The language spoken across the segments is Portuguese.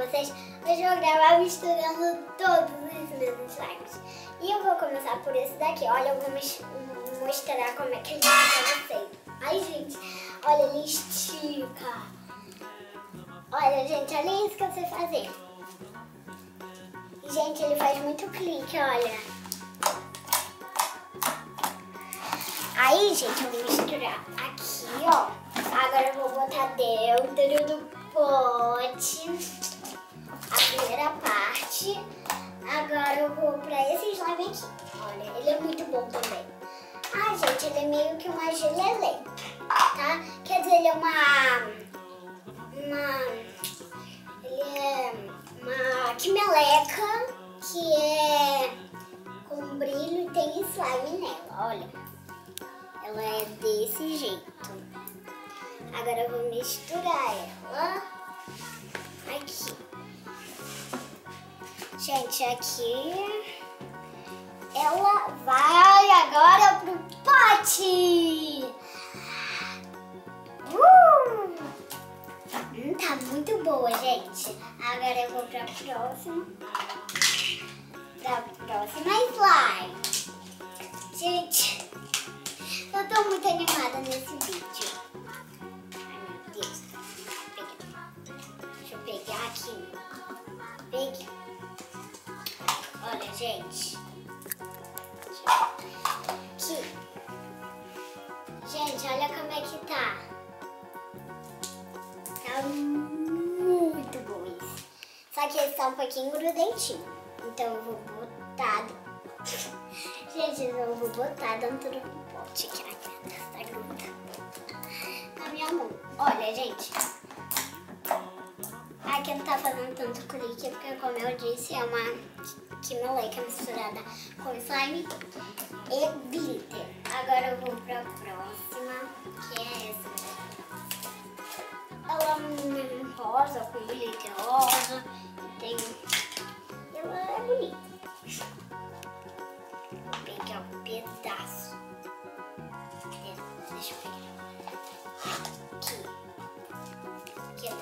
vocês. Hoje eu vou gravar misturando todos os meus slimes. E eu vou começar por esse daqui. Olha, eu vou mostrar como é que ele fica pra vocês. Ai, gente, olha, ele estica. Olha, gente, olha isso que eu sei fazer. Gente, ele faz muito clique, olha. Aí, gente, eu vou misturar aqui, ó. Agora eu vou botar dentro do pote a primeira parte. Agora eu vou pra esse slime aqui. Olha, ele é muito bom também. Ah, gente, ele é meio que uma geleleia, tá? Quer dizer, ele é ele é uma quimeleca que é com brilho e tem slime nela, olha. Ela é desse jeito. Agora eu vou misturar ela aqui. Gente, aqui ela vai agora pro pote. Tá muito boa, gente. Agora eu vou pra próxima. Slime. Gente, eu tô muito animada nesse vídeo. Ai, meu Deus. Deixa eu pegar aqui. Peguei. Olha, gente. Aqui. Gente, olha como é que tá. Tá muito bom isso. Só que esse tá um pouquinho grudentinho. Então eu vou botar... Gente, eu vou botar dentro do pote aqui. Ai, tá gruda na minha mão. Olha, gente. Aqui não tá fazendo tanto clique, porque como eu disse, é uma quimeleca misturada com slime e glitter. Agora eu vou pra próxima, que é essa. Ela é rosa, com glitter rosa. Ela é bonita. Vou pegar um pedaço. Deixa eu pegar. Aqui,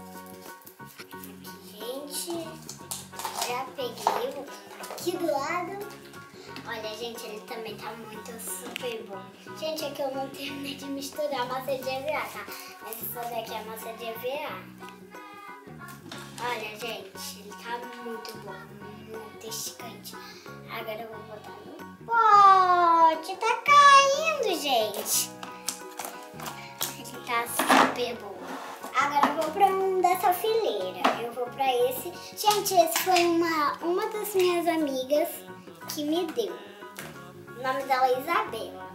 gente. Já peguei aqui do lado. Olha, gente, ele também tá muito super bom. Gente, é que eu não terminei de misturar a massa de EVA, tá? Mas isso daqui é a massa de EVA. Olha, gente, ele tá muito bom, muito esticante. Agora eu vou botar no pote. Tá caindo, gente. Ele tá super bom. Agora eu vou pra um dessa fileira. Eu vou pra esse. Gente, esse foi uma das minhas amigas que me deu. O nome dela é Isabela.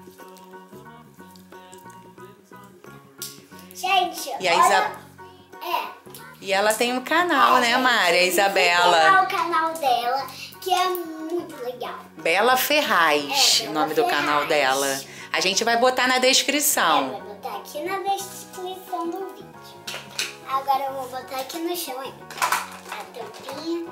Gente, e a olha... E ela tem um canal, né, Mari? A Isabela. O canal dela, que é muito legal. Bela Ferraz, o nome do canal dela. A gente vai botar na descrição. Vai botar aqui na descrição do vídeo. Agora eu vou botar aqui no chão, hein? A tampinha.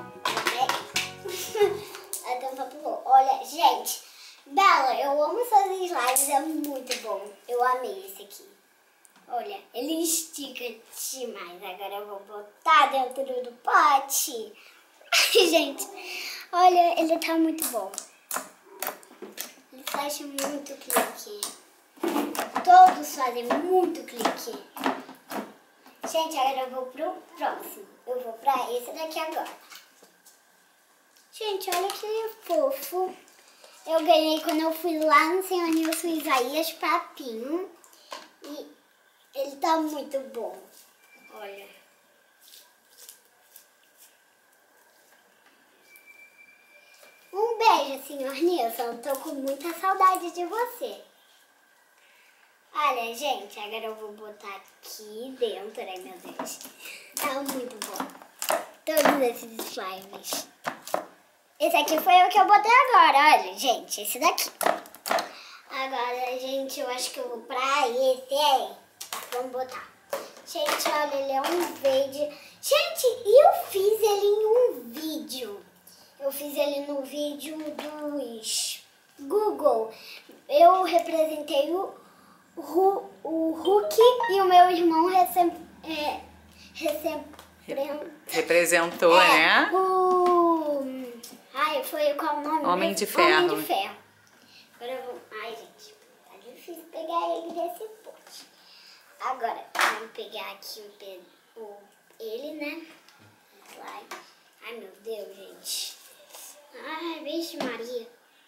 A tampa pulou. Olha, gente. Bela, eu amo seus slimes, é muito bom. Eu amei esse aqui. Olha, ele estica demais. Agora eu vou botar dentro do pote. Ai, gente. Olha, ele tá muito bom. Ele faz muito clique. Todos fazem muito clique. Gente, agora eu vou pro próximo. Eu vou pra esse daqui agora. Gente, olha que fofo. Eu ganhei quando eu fui lá no Senhor Nilson Isaías Papinho. E ele tá muito bom. Olha. Um beijo, Senhor Nilson. Eu tô com muita saudade de você. Olha, gente, agora eu vou botar aqui dentro. Ai, meu Deus. Tá muito bom. Todos esses slimes. Esse aqui foi o que eu botei agora. Olha, gente, esse daqui. Agora, gente, eu acho que eu vou pra esse. Vamos botar. Gente, olha, ele é um verde. Gente, eu fiz ele em um vídeo. Eu fiz ele no vídeo dos Google. Eu representei o Hulk e o meu irmão Representou, né? Ai, foi qual o nome? Homem de Ferro. Homem de Ferro. Agora eu vou... Ai, gente, tá difícil pegar ele desse pote. Agora, vamos pegar aqui ele, né? Slime. Ai, meu Deus, gente. Ai, vixe Maria.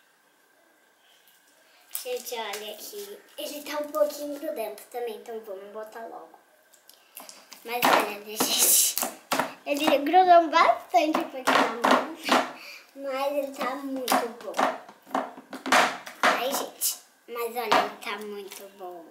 Gente, olha aqui. Ele tá um pouquinho grudento também, então vamos botar logo. Mas olha, gente. Ele grudou bastante aqui na mão. Mas ele tá muito bom. Ai, gente. Mas olha, ele tá muito bom.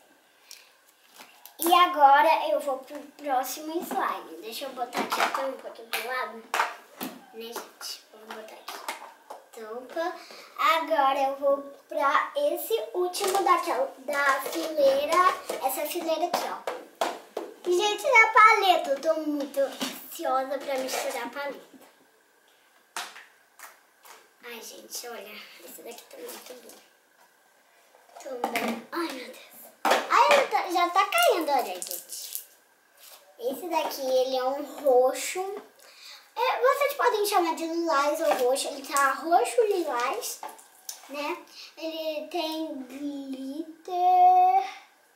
E agora eu vou pro próximo slime. Deixa eu botar aqui a tampa aqui do lado. Né, gente? Vou botar aqui a tampa. Agora eu vou pra esse último da fileira. Essa fileira aqui, ó. E, gente, da paleta. Eu tô muito ansiosa pra misturar a paleta. Ai, gente, olha. Esse daqui tá muito bom. Também. Ai, meu Deus. Ai, já tá caindo, olha, gente. Esse daqui, ele é um roxo. Vocês podem chamar de lilás ou roxo. Ele tá roxo-lilás, né? Ele tem glitter.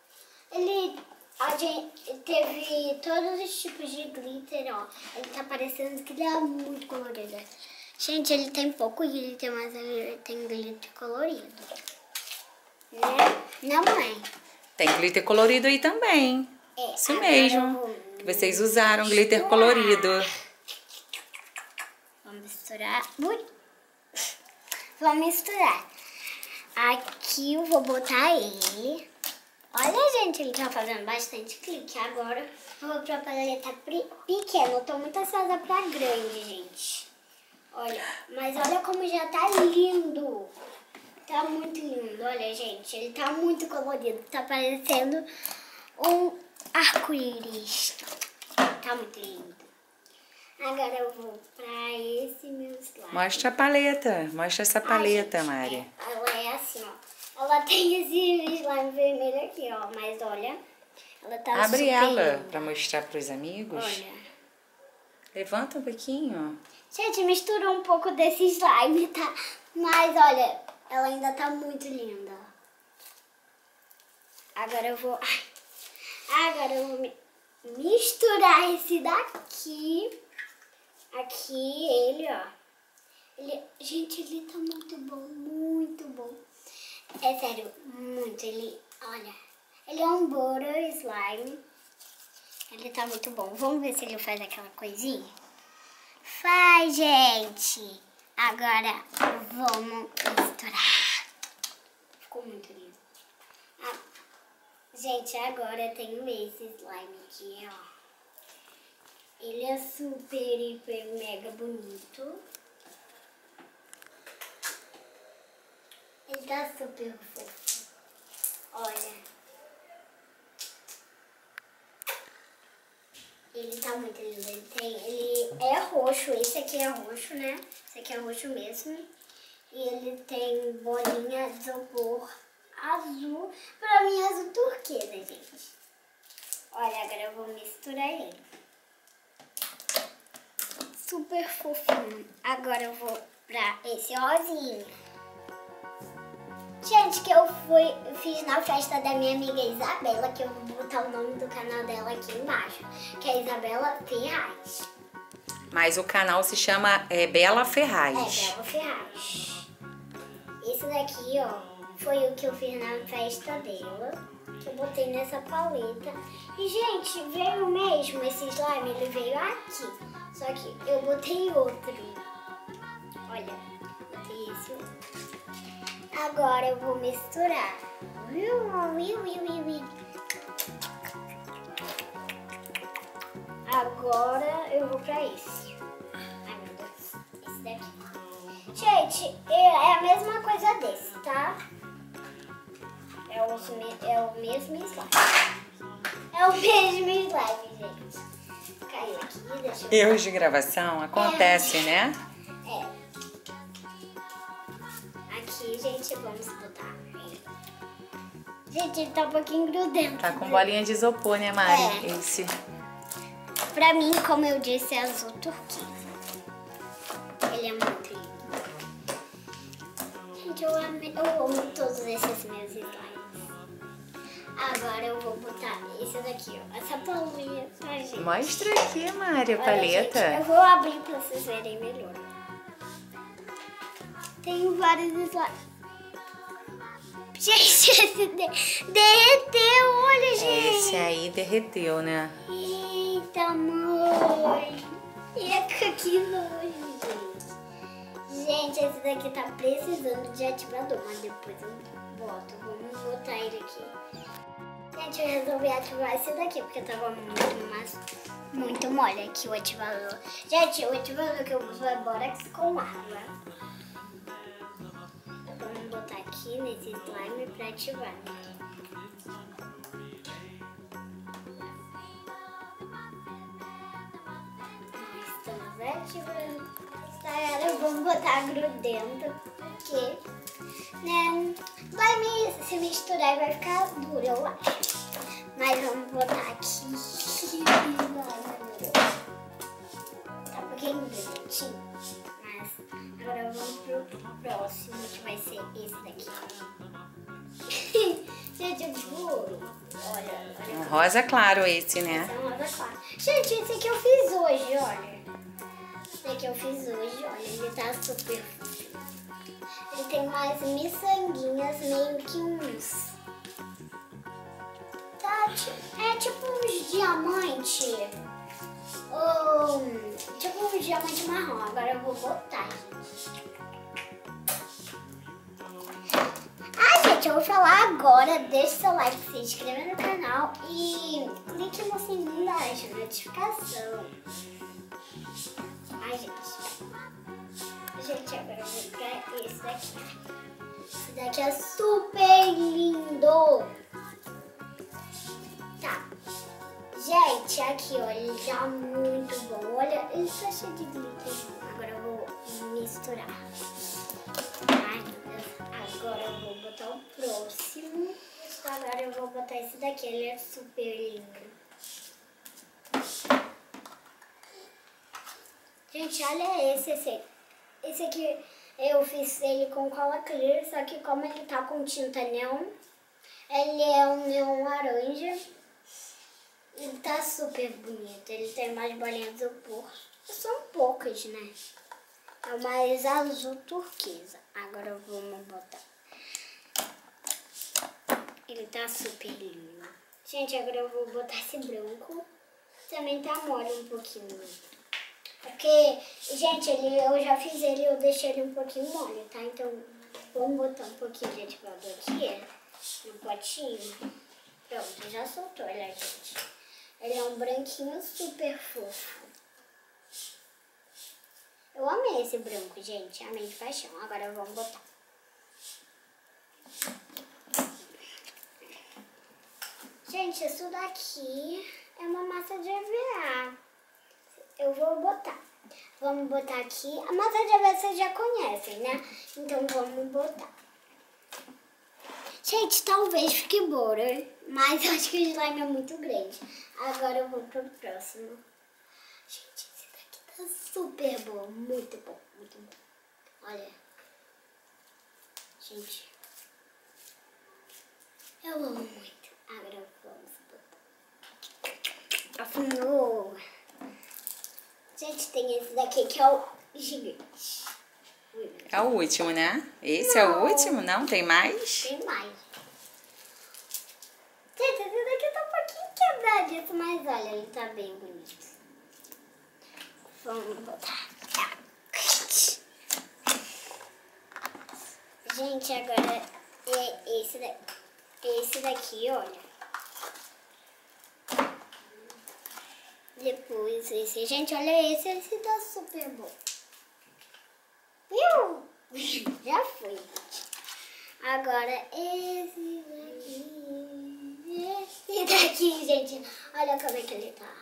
A gente teve todos os tipos de glitter, ó. Ele tá parecendo que ele é muito colorido. Gente, ele tem pouco glitter, mas ele tem glitter colorido. Né? Não, mãe? Tem glitter colorido aí também. Isso mesmo. Que vocês usaram glitter colorido. Vamos misturar. Vamos misturar. Aqui eu vou botar ele. Olha, gente, ele tá fazendo bastante clique. Agora eu vou pra paleta pequena. Eu tô muito ansiosa pra grande, gente. Olha, mas olha como já tá lindo. Tá muito lindo, olha, gente. Ele tá muito colorido. Tá parecendo um arco-íris. Tá muito lindo. Agora eu vou pra esse meu slime. Mostra a paleta. Mostra essa paleta, gente, Mari. Ela é assim, ó. Ela tem esse slime vermelho aqui, ó. Mas olha, ela tá Abre super ela linda. pra mostrar pros amigos. Olha. Levanta um pouquinho. Gente, misturou um pouco desse slime, tá? Mas olha, ela ainda tá muito linda. Agora eu vou misturar esse daqui. Aqui, ele, ó. Gente, ele tá muito bom, muito bom. É sério, muito. Olha, ele é um butter slime. Ele tá muito bom. Vamos ver se ele faz aquela coisinha. Faz, gente. Agora vamos misturar. Ficou muito lindo. Gente, agora tenho esse slime aqui, ó. Ele é super, hiper, mega bonito. Ele tá super fofo. Olha. Ele tá muito lindo. Ele é roxo. Esse aqui é roxo, né? Esse aqui é roxo mesmo. E ele tem bolinha de isopor azul. Pra mim, azul turquesa, gente. Olha, agora eu vou misturar ele. Super fofinho. Agora eu vou pra esse rosinha. Gente, que eu fiz na festa da minha amiga Isabela, que eu vou botar o nome do canal dela aqui embaixo, que é Isabela Ferraz. Mas o canal se chama Bela Ferraz. Bela Ferraz. Esse daqui, ó, foi o que eu fiz na festa dela, que eu botei nessa paleta. E, gente, veio mesmo esse slime, ele veio aqui. Só que eu botei outro. Olha, botei esse outro. Agora eu vou misturar. Agora eu vou pra esse. Ai, meu Deus. Esse daqui. Gente, é a mesma coisa desse, tá? É o mesmo slime. É o mesmo slime, gente. Caiu aqui, deixa eu... Erros de gravação acontece, né? Aqui, gente, vamos botar ele. Gente, ele tá um pouquinho grudento. Tá com bolinha de isopor, né, Mari? É. Esse. pra mim, como eu disse, é azul turquesa. Ele é muito lindo. Gente, eu amo todos esses meus slimes. Agora eu vou botar esse daqui, ó. Essa palminha pra gente. Mostra aqui, Mari, a Olha, paleta. gente, eu vou abrir pra vocês verem melhor. Tem vários slimes. Gente, esse derreteu, olha, gente. Esse aí derreteu, né? Eita, mãe. Eca, que nojo, gente. Gente, esse daqui tá precisando de ativador, mas depois eu boto. Vamos botar ele aqui. Gente, eu resolvi ativar esse daqui, porque tava muito mole aqui o ativador. Gente, o ativador que eu uso é Borax com água. Vamos botar aqui nesse slime pra ativar. Estamos ativando. Agora vamos botar grudento, porque vai se misturar e vai ficar duro, eu acho. Mas vamos botar aqui. Tá um pouquinho grudentinho. Mas agora vamos pro próximo, que vai ser esse daqui. Gente, eu juro. Olha. Rosa claro esse, né? Esse é um rosa claro. Gente, esse aqui eu fiz hoje, olha. Esse aqui eu fiz hoje, olha. Ele tá super fofinho. Ele tem umas miçanguinhas, meio que uns... Tá, é tipo uns diamantes. Tipo um diamante marrom. Agora eu vou botar, gente. Gente, eu vou falar agora. Deixe seu like, se inscreva no canal e clique no sininho de notificação. Gente, agora eu vou pegar esse daqui. Esse daqui é super lindo. Tá. Gente, aqui, ó, ele tá muito bom. Olha, ele tá cheio de glitter. Agora eu vou misturar. Ai, meu Deus. Agora eu vou botar o próximo. Agora eu vou botar esse daqui. Ele é super lindo. Gente, olha esse aqui eu fiz ele com cola clear, só que como ele tá com tinta neon, ele é um neon laranja. Ele tá super bonito. Ele tem mais bolinhas do porco. São poucas, né? É mais azul turquesa. Agora vamos botar. Ele tá super lindo. Gente, agora eu vou botar esse branco. Também tá mole um pouquinho. Porque, gente, eu já fiz ele, eu deixei ele um pouquinho mole, tá? Então, vamos botar um pouquinho de ativador aqui, no potinho. Pronto, já soltou ele, gente. Ele é um branquinho super fofo. Eu amei esse branco, gente. Amei de paixão. Agora vamos botar. Gente, isso daqui é uma massa de EVA. Eu vou botar. Vamos botar aqui. A massa de EVA vocês já conhecem, né? Então vamos botar. Gente, talvez fique boa, mas eu acho que o slime é muito grande. Agora eu vou pro próximo. Gente, esse daqui tá super bom. Muito bom, muito bom. Olha. Gente. Eu amo muito. Agora vamos botar. Afinou. Gente, tem esse daqui que é o gigante. É o último, né? Esse é o último? Não? Tem mais? Tem mais. Gente, esse daqui tá um pouquinho quebradito, mas olha, ele tá bem bonito. Vamos botar. Gente, agora é esse daqui, olha. Depois esse. Gente, olha esse tá super bom. Já foi, gente. Agora esse daqui, gente. Olha como é que ele tá.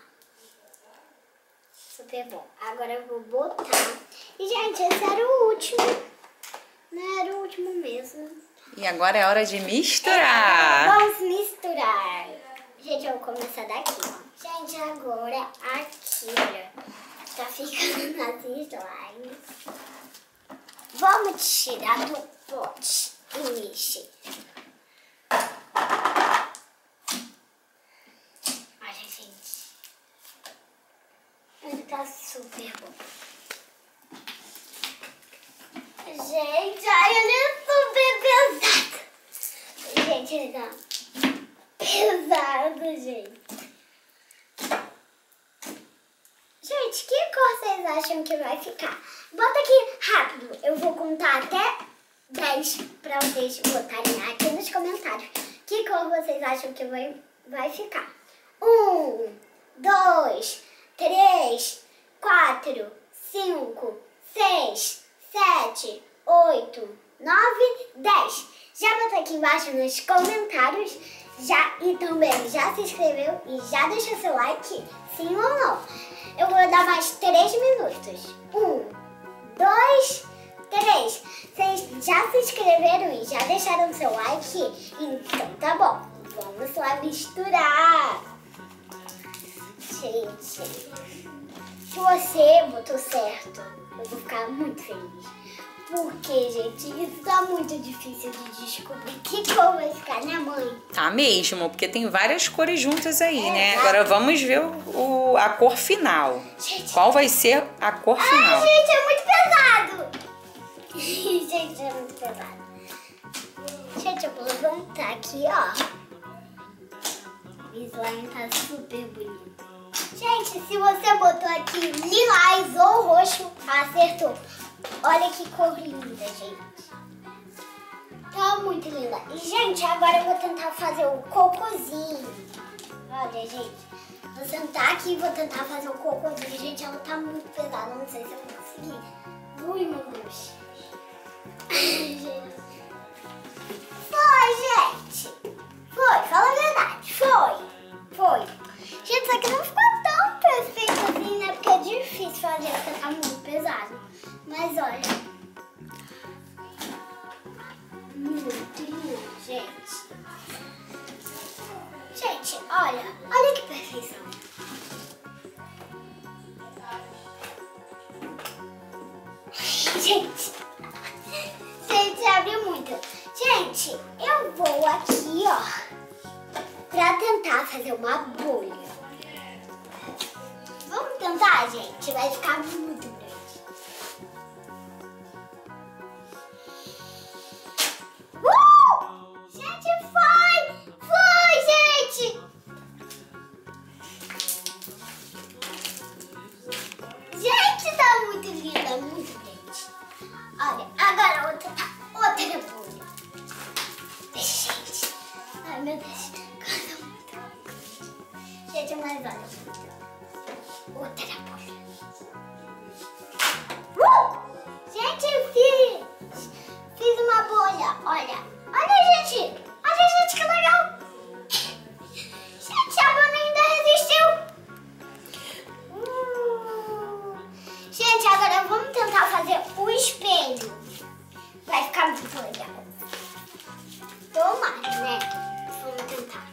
Super bom. Agora eu vou botar. E, gente, esse era o último. Não era o último mesmo. E agora é hora de misturar. Vamos misturar. Gente, eu vou começar daqui, ó. Gente, agora aqui. aqui, olha. Tá ficando nas slimes. Vamos tirar do pote e mexer. Olha, gente. Ele tá super bom. Gente, ai, ele é super pesado. Gente, ele tá pesado, gente. Gente, que cor vocês acham que vai ficar? Bota aqui rápido. Eu vou contar até 10 pra vocês botarem aqui nos comentários. Que cor vocês acham que vai ficar? 1, 2, 3, 4, 5, 6, 7, 8, 9, 10. Já bota aqui embaixo nos comentários. E também já se inscreveu e já deixou seu like? Sim ou não? Eu vou dar mais 3 minutos. 1, 2, 3. Vocês já se inscreveram e já deixaram seu like? Então tá bom. Vamos lá misturar. Gente, se você botou certo, eu vou ficar muito feliz. Porque, gente, isso tá muito difícil de descobrir que cor vai ficar, né, mãe? Tá mesmo, porque tem várias cores juntas aí, né? Agora vamos ver a cor final. Gente. Qual vai ser a cor final? Ai, gente, é muito pesado. Gente, é muito pesado. Gente, eu vou levantar aqui, ó. O slime tá super bonito. Gente, se você botou aqui lilás ou roxo, acertou. Olha que cor linda, gente. Tá muito linda. E, gente, agora eu vou tentar fazer o cocôzinho. Olha, gente. Vou sentar aqui e vou tentar fazer o cocôzinho. Gente, ela tá muito pesada. Não sei se eu vou conseguir. Ui, meu Deus. Foi, gente. Foi, fala a verdade. Foi. Gente, isso aqui não ficou tão perfeito assim, né? Porque é difícil fazer, porque tá muito pesado. Mas olha. Muito lindo, gente. Gente, olha que perfeição. Gente, abriu muito. Gente, eu vou aqui, ó, pra tentar fazer uma bolha. Vamos tentar, gente? Vai ficar muito grande. Gente, foi, gente! Gente, tá muito linda, muito grande. Olha, agora outra bolha. Gente, ai meu Deus, coisa muito grande. Gente, mas olha, outra bolha. Gente, fiz uma bolha, olha, gente, que legal. Gente, a bolha ainda resistiu. Gente, agora vamos tentar fazer o espelho. Vai ficar muito legal. Tomara, né? Vamos tentar.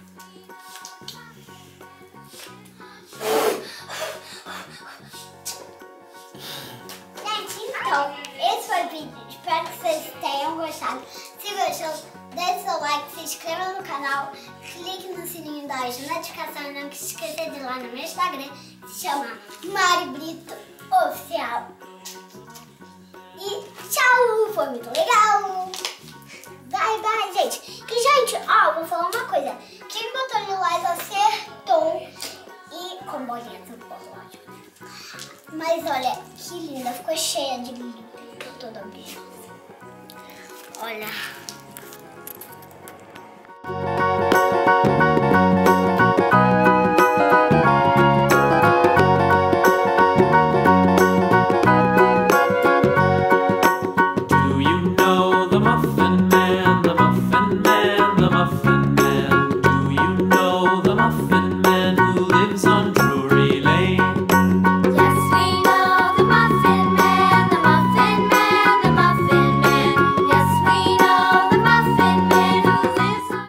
Gente, então, esse foi o vídeo. Espero que vocês tenham gostado. Se gostou, deixe seu like, se inscreva no canal, clique no sininho das notificações e não se esqueça de ir lá no meu Instagram, se chama Mari Brito Oficial. E tchau, foi muito legal. Bye, gente. E, gente, ó, vou falar uma coisa. Quem botou lilás acertou e com bolinha azul, lógico. Mas olha, que linda, ficou cheia de glitter por toda a brilhosa. Olha.